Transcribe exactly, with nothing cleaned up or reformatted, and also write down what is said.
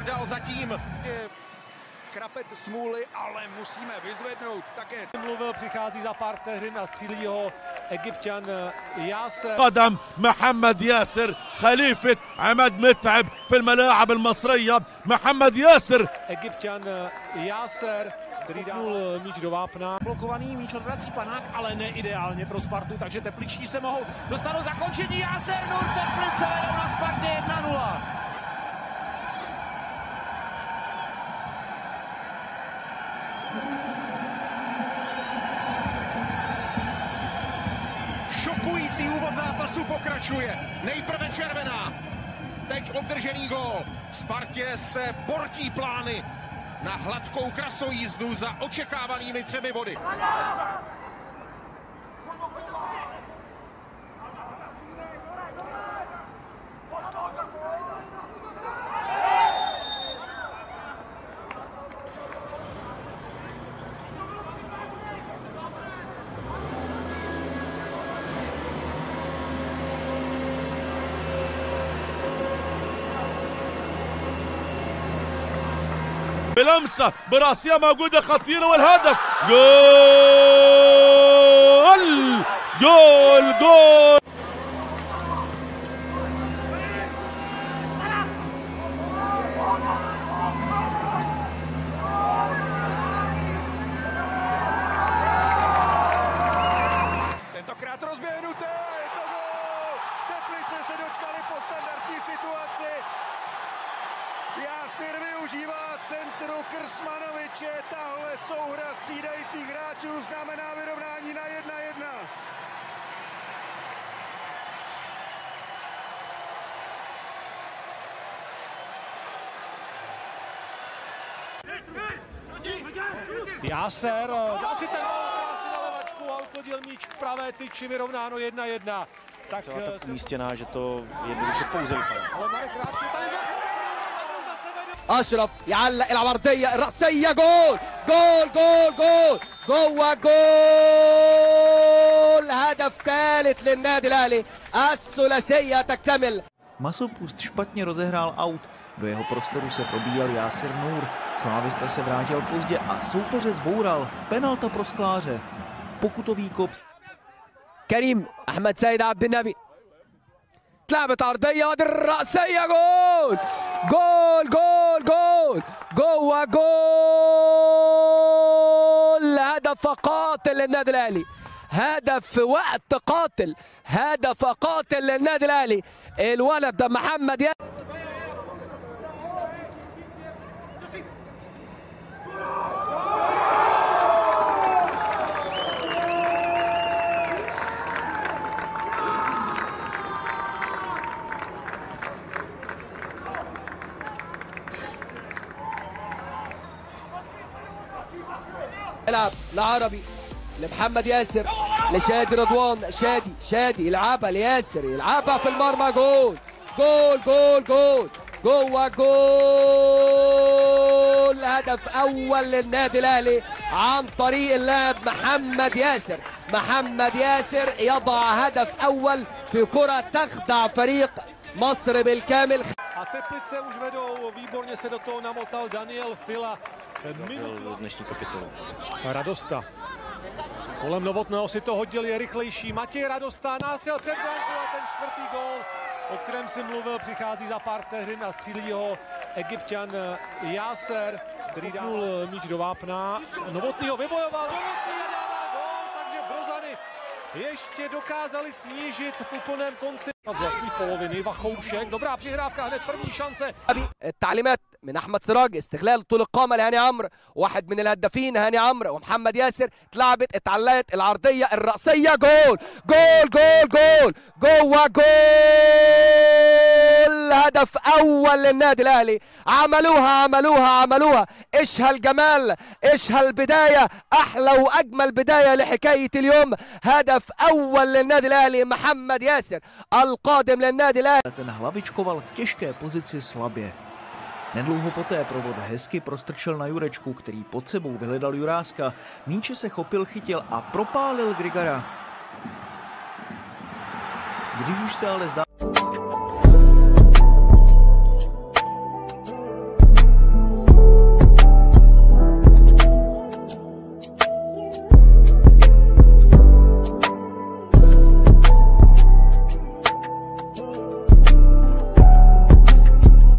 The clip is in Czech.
Bordal zatím. Krapet smůly, ale musíme vyzvednout také. Mluvil, přichází za pár vteřin a střílí ho Egypťan Yasser. قدم محمد ياسر خليفة عماد متعب في الملاعب المصرية. محمد ياسر Egypťan Yasser, který dal míč do vápna. Blokovaný míč odvrací Panák, ale ne ideálně pro Spartu, takže tepličtí se mohou dostat do zakončení. Yasser Nur, Teplice vedou na Spartě jedna nula. Šokující úvod zápasu pokračuje. Nejprve červená, teď obdržený gól. Spartě se portí plány na hladkou krasojízdu za očekávanými třemi body. بلمسة براسية موجودة خطيرة والهدف جول جول جول. Tentokrát rozběhnuté, je to gól! Teplice se dočkali po standardní situaci. Yasser využívá centru Krsmanoviče, tahle souhra střídajících hráčů znamená vyrovnání na jedna jedna. Yasser dal si ten gól krásně na levačku a uklidil míč k pravé tyči, vyrovnáno jedna jedna. Tak tak umístěná, že to jednoduše pouze vypadá. Ale Marek Ráčko tady za أشرف يعلق العرضية الرأسية جول جول جول جول جوه جول هدف ثالث للنادي الأهلي الثلاثية تكتمل. Masopust špatně rozehrál aut, do jeho prostoru se probíjel Yasser Nur, slávista se vrátil pozdě a soupeře zboural, penalta pro skláře, pokutový kop. كريم أحمد سيد عبد النبي اتلعبت عرضية الرأسية جول جول جول جول جوه جول هدف قاتل للنادي الأهلي هدف في وقت قاتل هدف قاتل للنادي الأهلي الولد ده محمد يا يلعب لعربي لمحمد ياسر لشادي رضوان شادي شادي يلعبها لياسر يلعبها في المرمى جول جول جول جول جوه جول هدف اول للنادي الاهلي عن طريق اللاعب محمد ياسر محمد ياسر يضع هدف اول في كرة تخدع فريق مصر بالكامل. A Teplice už vedou, výborně se do toho namotal Daniel Fila. Minutu dnešní kapitolu. Radosta. Kolem Novotného si to hodil, je rychlejší. Matěj Radosta nástřel před branku a ten čtvrtý gól, o kterém si mluvil, přichází za pár vteřin a střílí ho Egypťan Yasser, který dal míč do vápna. Novotný ho vybojoval, Novotný a dává gól, takže Brozany ještě dokázali snížit v úplném konci. Z vlastní poloviny Vachoušek, dobrá přihrávka, hned první šance. التعليمات من احمد سراج استغلال طول القامه لهاني عمرو واحد من الهدافين هاني عمرو ومحمد ياسر اتلعبت اتعلقت العرضيه الراسيه جول جول جول جول جوه جول هدف اول للنادي الاهلي عملوها عملوها عملوها ايش هالجمال ايش هالبدايه احلى واجمل بدايه لحكايه اليوم هدف اول للنادي الاهلي محمد ياسر القادم للنادي الاهلي. Ten hlavičkoval v těžké pozici slabě. Nedlouho poté provod hezky prostrčil na Jurečku, který pod sebou vyhledal Juráska. Míče se chopil, chytil a propálil Grigara. Když už se ale zdá...